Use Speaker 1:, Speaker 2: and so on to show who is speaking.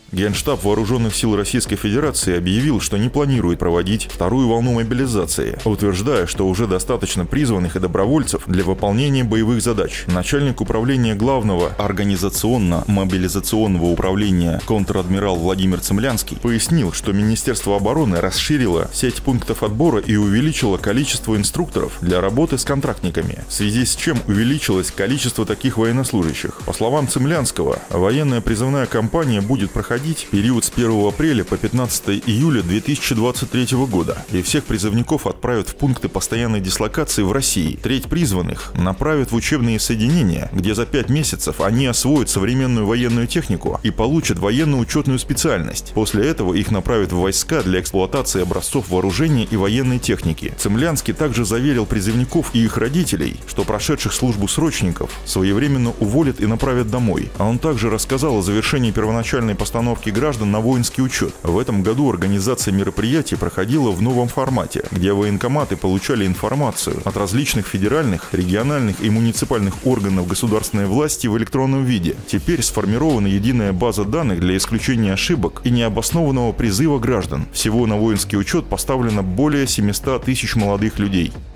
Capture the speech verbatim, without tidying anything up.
Speaker 1: Генштаб Вооруженных сил Российской Федерации объявил, что не планирует проводить вторую волну мобилизации, утверждая, что уже достаточно призванных и добровольцев для выполнения боевых задач. Начальник управления Главного организационно-мобилизационного управления контр-адмирал Владимир Цемлянский пояснил, что Министерство обороны расширило сеть пунктов отбора и увеличило количество инструкторов для работы с контрактниками, в связи с чем увеличилось количество таких военнослужащих. По словам Цемлянского, военная призывная кампания будет проходить в период с первого апреля по пятнадцатое июля две тысячи двадцать третьего года, и всех призывников отправят в пункты постоянной дислокации в России. Треть призванных направят в учебные соединения, где за пять месяцев они освоят современную военную технику и получат военно-учетную специальность. После этого их направят в войска для эксплуатации образцов вооружения и военной техники. Цемлянский также заверил призывников и их родителей, что прошедших службу срочников своевременно уволят и направят домой. А он также рассказал о завершении первоначальной постановки граждан на воинский учет. В этом году организация мероприятий проходила в новом формате, где военкоматы получали информацию от различных федеральных, региональных и муниципальных органов государственной власти в электронном виде. Теперь сформирована единая база данных для исключения ошибок и необоснованного призыва граждан. Всего на воинский учет поставлено более семисот тысяч молодых людей.